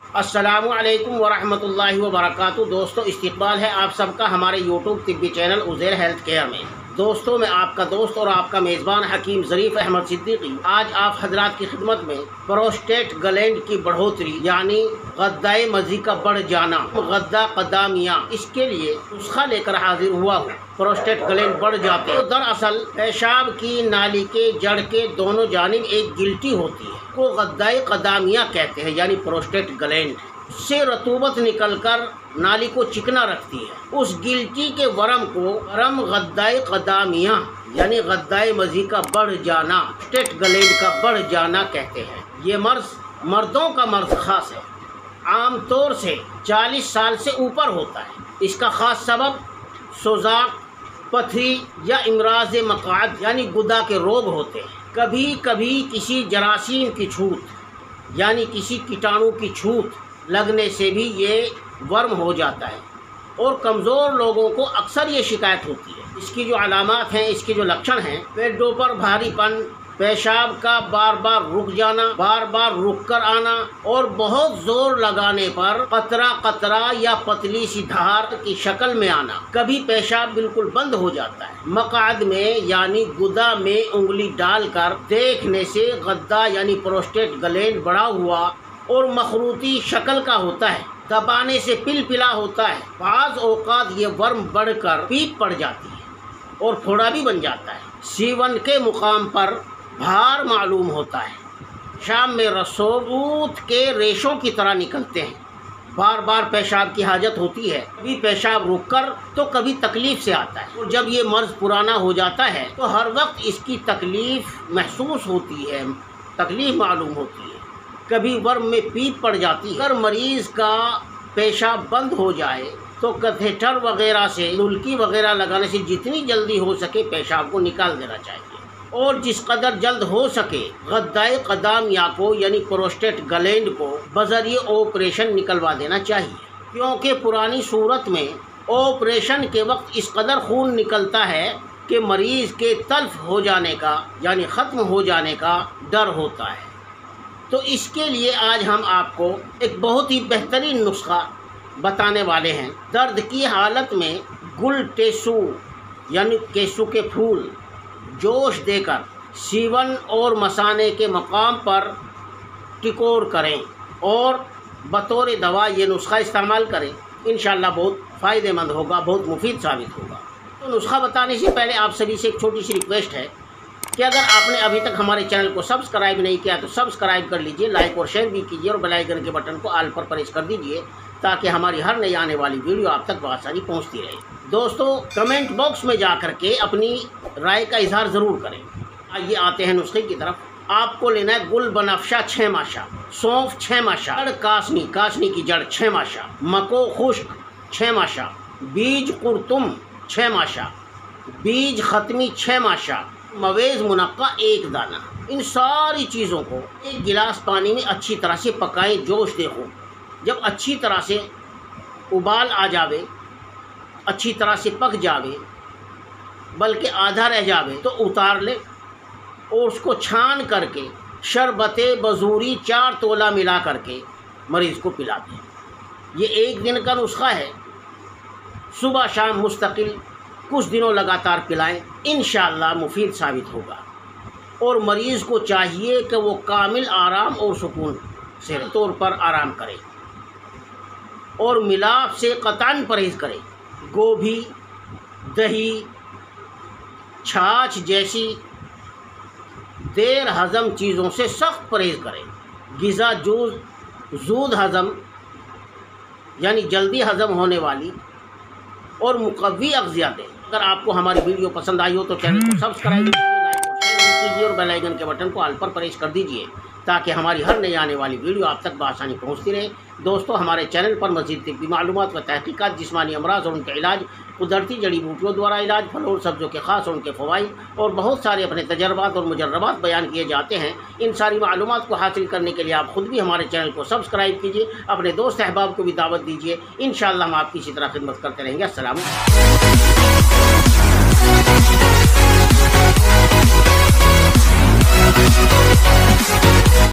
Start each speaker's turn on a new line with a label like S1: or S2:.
S1: अस्सलामु अलैकुम वरहमतुल्लाहि वबरकातुहू। दोस्तों, इस्तकबाल है आप सबका हमारे यूट्यूब तिब्बी चैनल उज़ैर हेल्थ केयर में। दोस्तों, मैं आपका दोस्त और आपका मेज़बान हकीम ज़रीफ़ अहमद सिद्दीकी आज आप हजरात की खिदमत में प्रोस्टेट ग्लैंड की बढ़ोतरी यानी गद्दाए मज़ी का बढ़ जाना, गद्दा कदामिया, इसके लिए नुस्खा लेकर हाजिर हुआ हूँ। प्रोस्टेट ग्लैंड बढ़ जाते हैं। दरअसल पेशाब की नाली के जड़ के दोनों जानिब एक गिल्टी होती है, को गद्दाए कदामिया कहते हैं यानी प्रोस्टेट ग्लैंड। उससे रतूबत निकलकर नाली को चिकना रखती है। उस गिल्टी के वरम को गद्दाए कदामिया यानी गद्दाए मज़ी का बढ़ जाना, प्रोस्टेट ग्लैंड का बढ़ जाना कहते हैं। ये मर्ज मर्दों का मर्ज खास है, आमतौर से 40 साल से ऊपर होता है। इसका खास सबब सोजाक, पथरी या इमराज मक़ाद यानी गुदा के रोग होते हैं। कभी कभी किसी जरासीम की छूत यानी किसी कीटाणु की छूत लगने से भी ये वर्म हो जाता है और कमज़ोर लोगों को अक्सर ये शिकायत होती है। इसकी जो अलामात हैं, इसके जो लक्षण हैं, पेटों पर भारीपन, पेशाब का बार बार रुक जाना, बार बार रुक कर आना और बहुत जोर लगाने पर कतरा कतरा या पतली सी धार की शक्ल में आना। कभी पेशाब बिल्कुल बंद हो जाता है। मक़ाद में यानी गुदा में उंगली डालकर देखने से गद्दा यानी प्रोस्टेट ग्लैंड बढ़ा हुआ और मखरूती शक्ल का होता है। दबाने से पिलपिला होता है। बाज़ औक़ात ये वर्म बढ़कर पीप पड़ जाती है और फोड़ा भी बन जाता है। सीवन के मुकाम पर भार मालूम होता है। शाम में रसोबूत के रेशों की तरह निकलते हैं। बार बार पेशाब की हाजत होती है। कभी पेशाब रुककर तो कभी तकलीफ से आता है। और जब ये मर्ज पुराना हो जाता है तो हर वक्त इसकी तकलीफ महसूस होती है, तकलीफ मालूम होती है। कभी वर्म में पीप पड़ जाती है। अगर मरीज़ का पेशाब बंद हो जाए तो कैथेटर वगैरह से, नुल्की वगैरह लगाने से जितनी जल्दी हो सके पेशाब को निकाल देना चाहिए और जिस कदर जल्द हो सके गद्दाए कदामिया को यानी प्रोस्टेट ग्लैंड को बज़रिए ऑपरेशन निकलवा देना चाहिए, क्योंकि पुरानी सूरत में ऑपरेशन के वक्त इस कदर खून निकलता है कि मरीज़ के तल्फ हो जाने का यानी ख़त्म हो जाने का डर होता है। तो इसके लिए आज हम आपको एक बहुत ही बेहतरीन नुस्खा बताने वाले हैं। दर्द की हालत में गुल टेसू यानी केसू के फूल जोश देकर सीवन और मसाने के मकाम पर टिकोर करें और बतौर दवा ये नुस्खा इस्तेमाल करें। इंशाअल्लाह बहुत फ़ायदेमंद होगा, बहुत मुफीद साबित होगा। तो नुस्खा बताने से पहले आप सभी से एक छोटी सी रिक्वेस्ट है कि अगर आपने अभी तक हमारे चैनल को सब्सक्राइब नहीं किया तो सब्सक्राइब कर लीजिए, लाइक और शेयर भी कीजिए और बेल आइकन के बटन को ऑल पर प्रेस कर दीजिए ताकि हमारी हर नई आने वाली वीडियो आप तक बआसानी पहुंचती रहे। दोस्तों, कमेंट बॉक्स में जा कर के अपनी राय का इजहार ज़रूर करें। आइए आते हैं नुस्खे की तरफ। आपको लेना है गुल बनफशा 6 माशा, सौंफ 6 माशा, कासनी की जड़ 6 माशा, मको खुश्क 6 माशा, बीज कुर्तुम 6 माशा, बीज ख़त्मी 6 माशा, मवेज़ मुनक्का 1 दाना। इन सारी चीज़ों को एक गिलास पानी में अच्छी तरह से पकाएं, जोश देखो। जब अच्छी तरह से उबाल आ जावे, अच्छी तरह से पक जावे, बल्कि आधा रह जावे तो उतार ले और उसको छान करके शरबते बजूरी 4 तोला मिला करके मरीज़ को पिला दें। ये 1 दिन का नुस्खा है। सुबह शाम मुस्तकिल कुछ दिनों लगातार पिलाएं, इंशाअल्लाह मुफीद साबित होगा। और मरीज़ को चाहिए कि वो कामिल आराम और सुकून से तौर पर आराम करे और मिलाप से कतई परहेज़ करे। गोभी, दही, छाछ जैसी देर हज़म चीज़ों से सख्त परहेज़ करें। ग़िज़ा जूद हज़म यानी जल्दी हज़म होने वाली और मुक़व्वी अग़ज़िया दें। अगर आपको हमारी वीडियो पसंद आई हो तो चैनल को सब्सक्राइब कीजिए, लाइक और शेयर कीजिए और बेल आइकन के बटन को ऑल पर प्रेस कर दीजिए ताकि हमारी हर नई आने वाली वीडियो आप तक बआसानी पहुंचती रहे। दोस्तों, हमारे चैनल पर मज़ीद तिब्बी मालूमात व तहक़ीक़ात, जिस्मानी अमराज़ और उनके इलाज, कुदरती जड़ी बूटियों द्वारा इलाज, फलों और सब्ज़ों के ख़ास और उनके फ़वाइद और बहुत सारे अपने तजर्बात और मुजर्रबात बयान किए जाते हैं। इन सारी मालूमात को हासिल करने के लिए आप ख़ुद भी हमारे चैनल को सब्सक्राइब कीजिए, अपने दोस्त अहबाब को भी दावत दीजिए। इंशाअल्लाह हम आपकी इसी तरह खिदमत करते रहेंगे। अस्सलाम वालेकुम।